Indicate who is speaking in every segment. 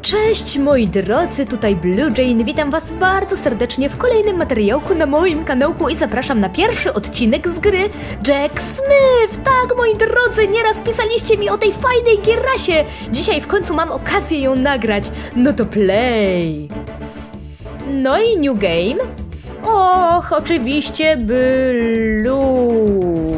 Speaker 1: Cześć moi drodzy, tutaj Blue Jane, witam was bardzo serdecznie w kolejnym materiałku na moim kanałku i zapraszam na pierwszy odcinek z gry Jack Smith. Tak moi drodzy, nieraz pisaliście mi o tej fajnej gierasie, dzisiaj w końcu mam okazję ją nagrać, no to play. No i new game? Och, oczywiście Blue.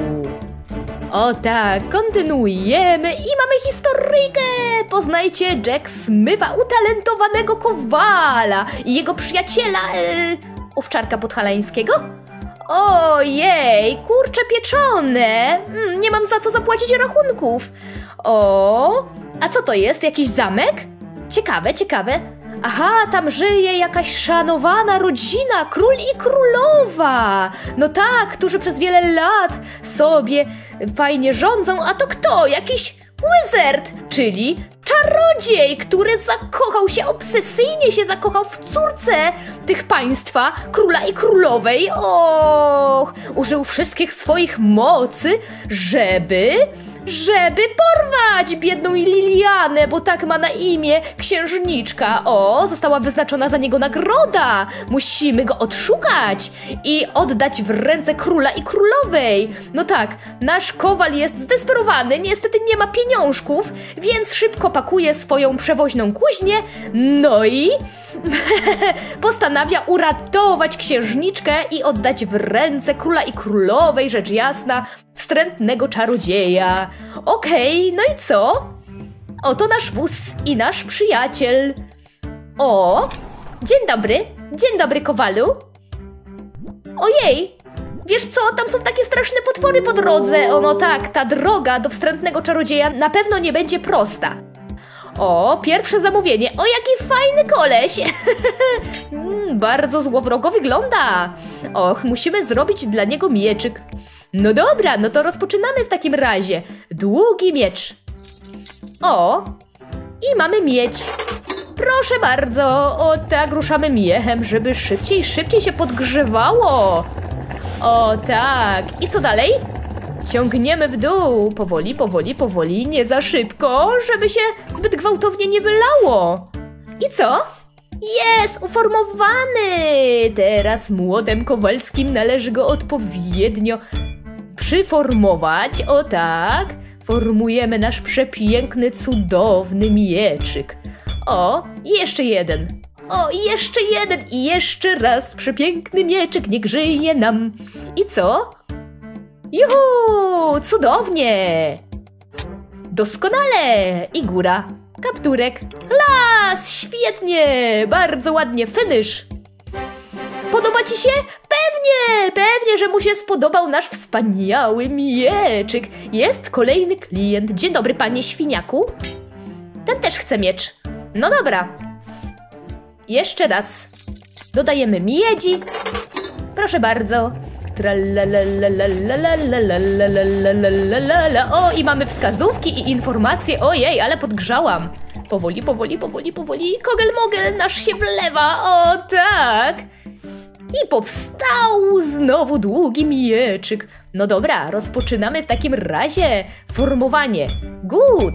Speaker 1: O tak, kontynuujemy i mamy historyjkę! Poznajcie Jack Smitha, utalentowanego kowala i jego przyjaciela, owczarka podhalańskiego? Ojej, kurcze pieczone! Nie mam za co zapłacić rachunków. O, a co to jest? Jakiś zamek? Ciekawe, ciekawe. Aha, tam żyje jakaś szanowana rodzina, król i królowa. No tak, którzy przez wiele lat sobie fajnie rządzą, a to kto? Jakiś wizard, czyli czarodziej, który obsesyjnie się zakochał w córce tych państwa, króla i królowej. Och, użył wszystkich swoich mocy, żeby porwać biedną Lilianę, bo tak ma na imię księżniczka. O, została wyznaczona za niego nagroda. Musimy go odszukać i oddać w ręce króla i królowej. No tak, nasz kowal jest zdesperowany, niestety nie ma pieniążków, więc szybko pakuje swoją przewoźną kuźnię, no i postanawia uratować księżniczkę i oddać w ręce króla i królowej, rzecz jasna, wstrętnego czarodzieja. Okej, no i co? Oto nasz wóz i nasz przyjaciel. O, dzień dobry kowalu. Ojej, wiesz co, tam są takie straszne potwory po drodze. O no tak, ta droga do wstrętnego czarodzieja na pewno nie będzie prosta. O, pierwsze zamówienie. O, jaki fajny koleś. Bardzo złowrogo wygląda. Och, musimy zrobić dla niego mieczyk. No dobra, no to rozpoczynamy w takim razie. Długi miecz. O, i mamy miedź. Proszę bardzo. O tak, ruszamy miechem, żeby szybciej się podgrzewało. O tak. I co dalej? Ciągniemy w dół. Powoli, nie za szybko, żeby się zbyt gwałtownie nie wylało. I co? Jest uformowany! Teraz młotem kowalskim należy go odpowiednio przyformować. O tak. Formujemy nasz przepiękny, cudowny mieczyk. O, i jeszcze jeden. O, i jeszcze jeden. I jeszcze raz. Przepiękny mieczyk, niech żyje nam. I co? Juhu! Cudownie! Doskonale! I góra. Kapturek. Las! Świetnie! Bardzo ładnie. Finish. Podoba ci się? Pewnie, że mu się spodobał nasz wspaniały mieczyk. Jest kolejny klient. Dzień dobry, panie świniaku. Ten też chce miecz. No dobra. Jeszcze raz. Dodajemy miedzi. Proszę bardzo. O, i mamy wskazówki i informacje. Ojej, ale podgrzałam. Powoli. Kogel-mogel nasz się wlewa. O, tak. I powstał znowu długi mieczyk. No dobra, rozpoczynamy w takim razie formowanie. Good.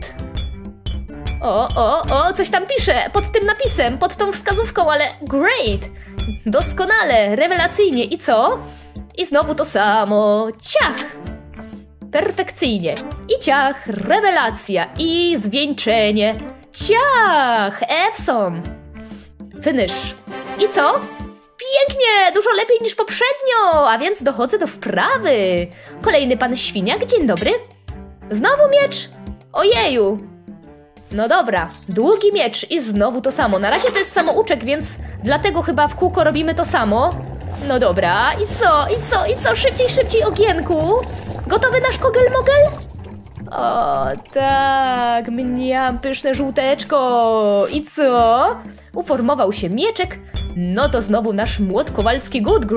Speaker 1: O, coś tam pisze pod tym napisem, pod tą wskazówką, ale great. Doskonale, rewelacyjnie. I co? I znowu to samo. Ciach. Perfekcyjnie. I ciach, rewelacja. I zwieńczenie. Ciach, Ewson. Finish. I co? Pięknie, dużo lepiej niż poprzednio, a więc dochodzę do wprawy. Kolejny pan świniak, dzień dobry. Znowu miecz? Ojeju. No dobra, długi miecz i znowu to samo. Na razie to jest samouczek, więc dlatego chyba w kółko robimy to samo. No dobra, i co? Szybciej, ogienku. Gotowy nasz kogel-mogel? O tak, mniam, pyszne żółteczko. I co? Uformował się mieczek. No to znowu nasz młot kowalski. Good.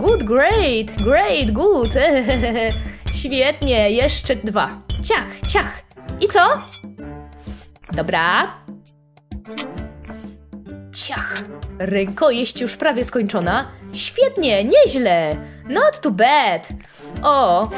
Speaker 1: Świetnie, jeszcze dwa. Ciach. I co? Dobra. Ciach. Rękojeść już prawie skończona. Świetnie, nieźle. Not too bad. O.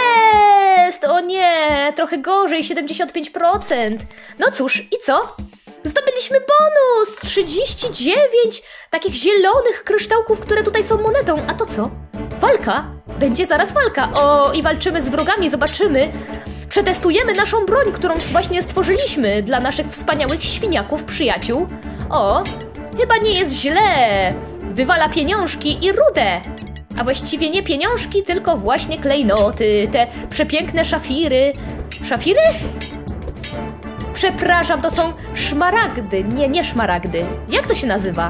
Speaker 1: Jest! O nie, trochę gorzej, 75%. No cóż, i co? Zdobyliśmy bonus! 39 takich zielonych kryształków, które tutaj są monetą. A to co? Walka? Będzie zaraz walka. O, i walczymy z wrogami, zobaczymy. Przetestujemy naszą broń, którą właśnie stworzyliśmy dla naszych wspaniałych świniaków, przyjaciół. O, chyba nie jest źle. Wywala pieniążki i rudę. A właściwie nie pieniążki, tylko właśnie klejnoty, te przepiękne szafiry. Szafiry? Przepraszam, to są szmaragdy. Nie szmaragdy. Jak to się nazywa?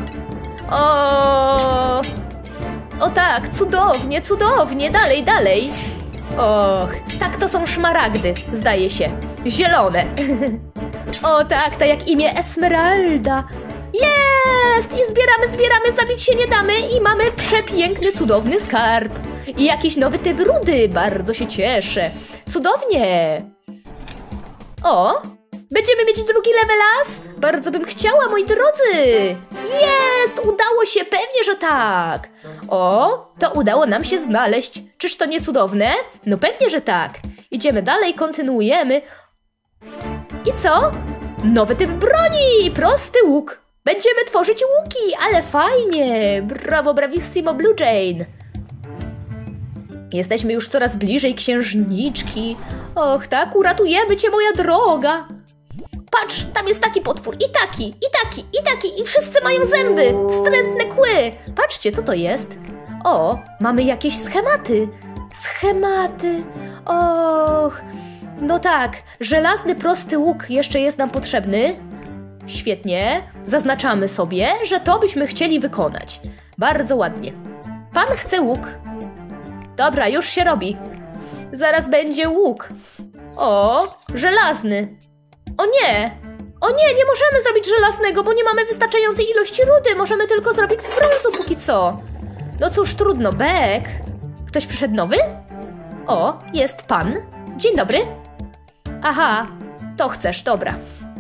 Speaker 1: O tak, cudownie, cudownie. Dalej, dalej. Och, tak, to są szmaragdy, zdaje się. Zielone. O tak jak imię Esmeralda. Jest! I zbieramy, zabić się nie damy i mamy przepiękny, cudowny skarb. I jakiś nowy typ rudy, bardzo się cieszę. Cudownie. O, będziemy mieć drugi levelas? Bardzo bym chciała, moi drodzy. Jest! Udało się, pewnie, że tak. O, to udało nam się znaleźć. Czyż to nie cudowne? No pewnie, że tak. Idziemy dalej, kontynuujemy. I co? Nowy typ broni! Prosty łuk. Będziemy tworzyć łuki, ale fajnie. Brawo, bravissimo, Blue Jane. Jesteśmy już coraz bliżej księżniczki. Och, tak, uratujemy cię, moja droga. Patrz, tam jest taki potwór, i taki, i taki, i taki, i wszyscy mają zęby, wstrętne kły. Patrzcie, co to jest? O, mamy jakieś schematy. Schematy. Och, no tak, żelazny prosty łuk jeszcze jest nam potrzebny. Świetnie, zaznaczamy sobie, że to byśmy chcieli wykonać. Bardzo ładnie. Pan chce łuk. Dobra, już się robi. Zaraz będzie łuk. O, żelazny. O nie! O nie, nie możemy zrobić żelaznego, bo nie mamy wystarczającej ilości rudy. Możemy tylko zrobić z brązu póki co. No cóż, trudno. Bek. Ktoś przyszedł nowy? O, jest pan. Dzień dobry. Aha, to chcesz, dobra.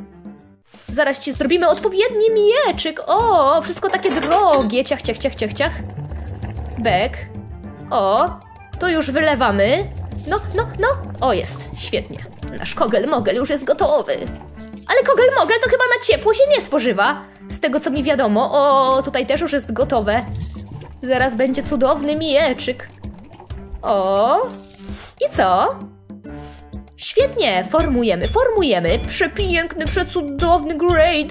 Speaker 1: Zaraz ci zrobimy odpowiedni mieczyk. O, wszystko takie drogie. Ciach, ciach, ciach, ciach, ciach. Bek. O, to już wylewamy. No. O, jest. Świetnie. Nasz kogel-mogel już jest gotowy. Ale kogel-mogel to chyba na ciepło się nie spożywa. Z tego, co mi wiadomo. O, tutaj też już jest gotowe. Zaraz będzie cudowny mieczyk. O, i co? Świetnie, formujemy. Przepiękny, przecudowny, great,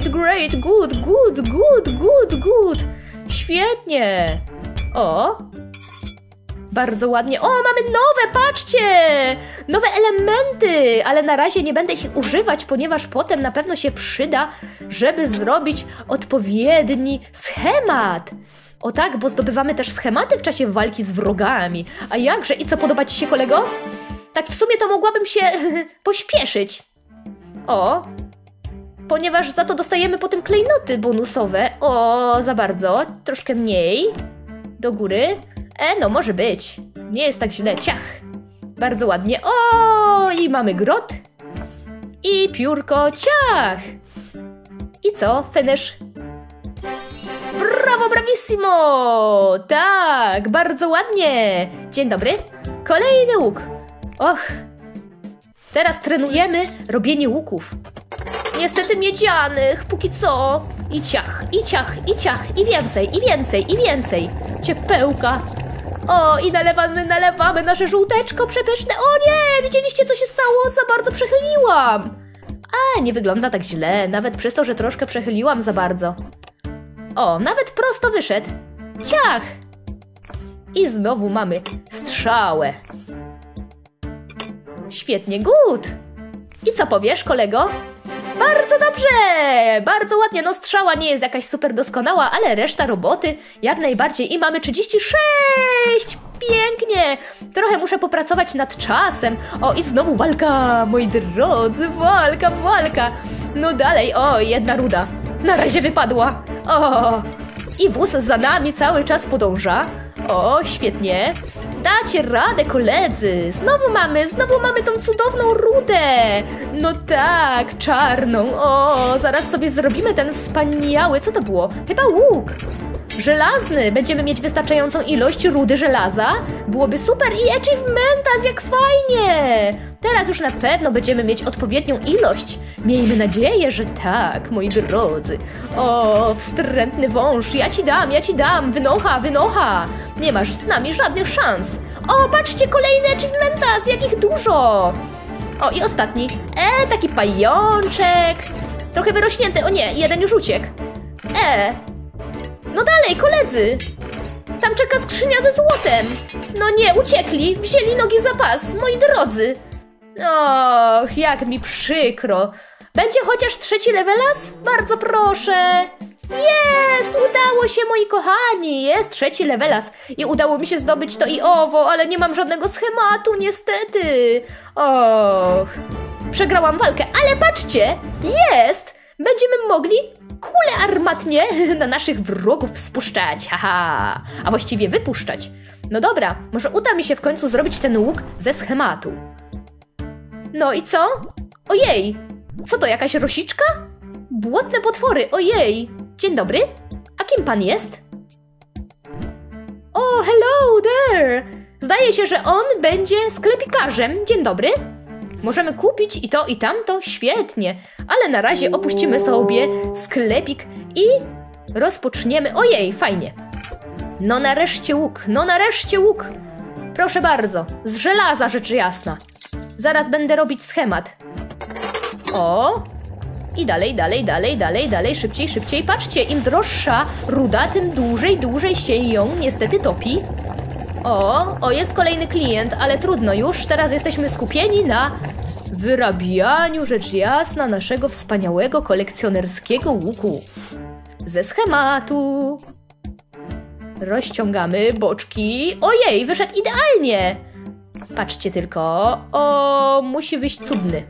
Speaker 1: good. Świetnie. O, bardzo ładnie. O, mamy nowe, patrzcie! Nowe elementy, ale na razie nie będę ich używać, ponieważ potem na pewno się przyda, żeby zrobić odpowiedni schemat. O tak, bo zdobywamy też schematy w czasie walki z wrogami. A jakże? I co, podoba ci się, kolego? Tak w sumie to mogłabym się pośpieszyć. O, ponieważ za to dostajemy potem klejnoty bonusowe. O, za bardzo, troszkę mniej. Do góry. No może być. Nie jest tak źle. Ciach. Bardzo ładnie. O, i mamy grot. I piórko. Ciach. I co? Finish. Brawo, bravissimo. Tak, bardzo ładnie. Dzień dobry. Kolejny łuk. Och. Teraz trenujemy robienie łuków. Niestety miedzianych, póki co. I ciach, i ciach, i ciach, i więcej. Ciepełka. O, i nalewamy nasze żółteczko przepyszne. O nie, widzieliście, co się stało? Za bardzo przechyliłam. A, nie wygląda tak źle, nawet przez to, że troszkę przechyliłam za bardzo. O, nawet prosto wyszedł. Ciach. I znowu mamy strzałę. Świetnie, good. I co powiesz, kolego? Bardzo dobrze! Bardzo ładnie, no strzała nie jest jakaś super doskonała, ale reszta roboty jak najbardziej. I mamy 36! Pięknie! Trochę muszę popracować nad czasem. O, i znowu walka, moi drodzy, walka. No dalej, o, jedna ruda. Na razie wypadła. O, i wóz za nami cały czas podąża. O, świetnie. Dacie radę, koledzy. Znowu mamy tą cudowną rudę. No tak, czarną. O, zaraz sobie zrobimy ten wspaniały, co to było? Chyba łuk. żelazny. Będziemy mieć wystarczającą ilość rudy żelaza. Byłoby super i achievementas, jak fajnie. Teraz już na pewno będziemy mieć odpowiednią ilość. Miejmy nadzieję, że tak, moi drodzy. O, wstrętny wąż, ja ci dam, wynocha, wynocha. Nie masz z nami żadnych szans. O, patrzcie, kolejny achievementas, jak ich dużo. O, i ostatni. Taki pajączek. Trochę wyrośnięty, o nie, jeden już uciekł. No dalej, koledzy. Tam czeka skrzynia ze złotem. No nie, uciekli, wzięli nogi za pas, moi drodzy. Och, jak mi przykro. Będzie chociaż 3. levelas? Bardzo proszę. Jest! Udało się, moi kochani! Jest 3. levelas i udało mi się zdobyć to i owo, ale nie mam żadnego schematu, niestety. Och, przegrałam walkę, ale patrzcie! Jest! Będziemy mogli kule armatnie na naszych wrogów spuszczać, haha! A właściwie wypuszczać. No dobra, może uda mi się w końcu zrobić ten łuk ze schematu. No i co? Ojej! Co to, jakaś rosiczka? Błotne potwory, ojej! Dzień dobry, a kim pan jest? O, hello there! Zdaje się, że on będzie sklepikarzem. Dzień dobry. Możemy kupić i to, i tamto, świetnie. Ale na razie opuścimy sobie sklepik i rozpoczniemy. Ojej, fajnie. No nareszcie łuk, no nareszcie łuk. Proszę bardzo, z żelaza rzecz jasna. Zaraz będę robić schemat. O! I dalej, szybciej. Patrzcie, im droższa ruda, tym dłużej się ją niestety topi. O, jest kolejny klient, ale trudno już. Teraz jesteśmy skupieni na wyrabianiu, rzecz jasna, naszego wspaniałego kolekcjonerskiego łuku. Ze schematu. Rozciągamy boczki. Ojej, wyszedł idealnie. Patrzcie tylko. O, musi wyjść cudny.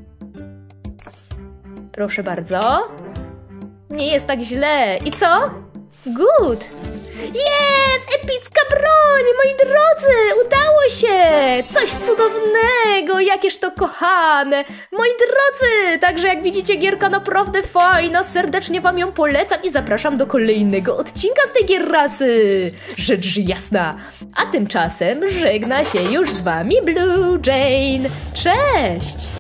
Speaker 1: Proszę bardzo. Nie jest tak źle. I co? Good. Jest! Epicka broń! Moi drodzy! Udało się! Coś cudownego! Jakież to kochane! Moi drodzy! Także jak widzicie, gierka naprawdę fajna. Serdecznie wam ją polecam i zapraszam do kolejnego odcinka z tej gierrasy. Rzecz jasna. A tymczasem żegna się już z wami Blue Jane. Cześć!